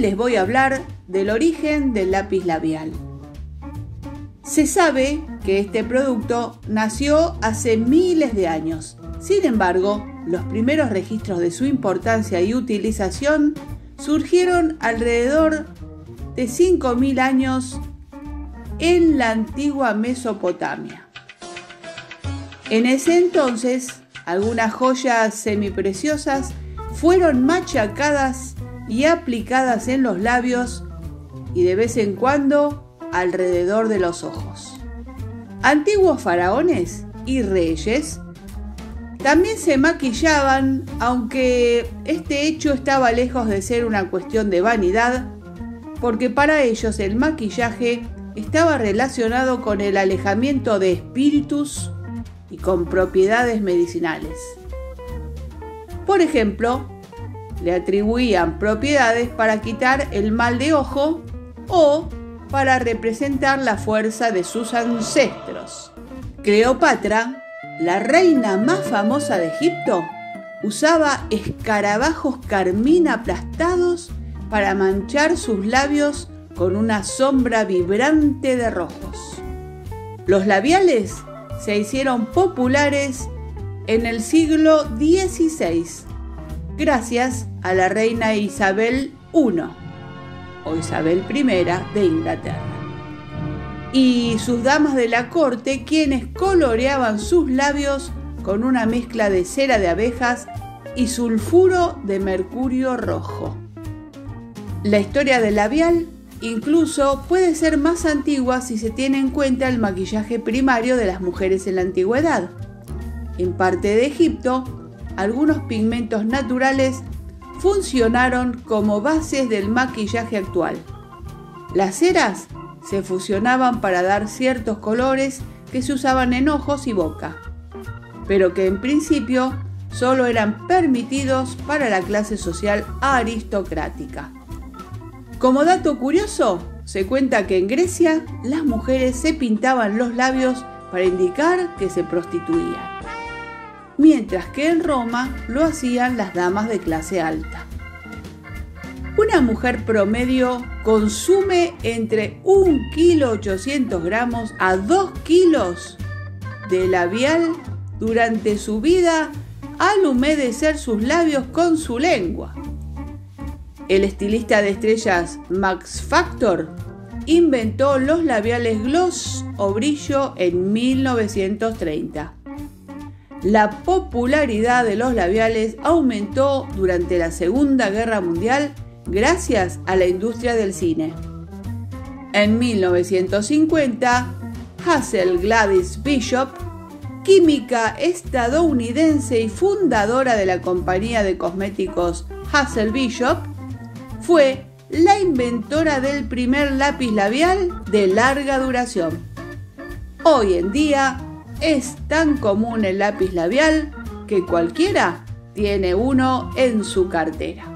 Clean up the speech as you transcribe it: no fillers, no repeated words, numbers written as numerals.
les voy a hablar del origen del lápiz labial. Se sabe que este producto nació hace miles de años. Sin embargo, los primeros registros de su importancia y utilización surgieron alrededor de 5.000 años en la antigua Mesopotamia. En ese entonces, algunas joyas semipreciosas fueron machacadas y aplicadas en los labios y de vez en cuando alrededor de los ojos. Antiguos faraones y reyes también se maquillaban, aunque este hecho estaba lejos de ser una cuestión de vanidad, porque para ellos el maquillaje estaba relacionado con el alejamiento de espíritus y con propiedades medicinales. Por ejemplo, le atribuían propiedades para quitar el mal de ojo o para representar la fuerza de sus ancestros. Cleopatra, la reina más famosa de Egipto, usaba escarabajos carmín aplastados para manchar sus labios con una sombra vibrante de rojos. Los labiales se hicieron populares en el siglo XVI, gracias a la reina Isabel I, o Isabel I de Inglaterra, y sus damas de la corte, quienes coloreaban sus labios con una mezcla de cera de abejas y sulfuro de mercurio rojo. La historia del labial incluso puede ser más antigua si se tiene en cuenta el maquillaje primario de las mujeres en la antigüedad. En parte de Egipto, algunos pigmentos naturales funcionaron como bases del maquillaje actual. Las ceras se fusionaban para dar ciertos colores que se usaban en ojos y boca, pero que en principio solo eran permitidos para la clase social aristocrática. Como dato curioso, se cuenta que en Grecia las mujeres se pintaban los labios para indicar que se prostituían, mientras que en Roma lo hacían las damas de clase alta. Una mujer promedio consume entre 1,8 kg a 2 kilos de labial durante su vida al humedecer sus labios con su lengua. El estilista de estrellas Max Factor inventó los labiales gloss o brillo en 1930. La popularidad de los labiales aumentó durante la Segunda Guerra Mundial gracias a la industria del cine. En 1950, Hazel Gladys Bishop, química estadounidense y fundadora de la compañía de cosméticos Hazel Bishop, fue la inventora del primer lápiz labial de larga duración. Hoy en día es tan común el lápiz labial que cualquiera tiene uno en su cartera.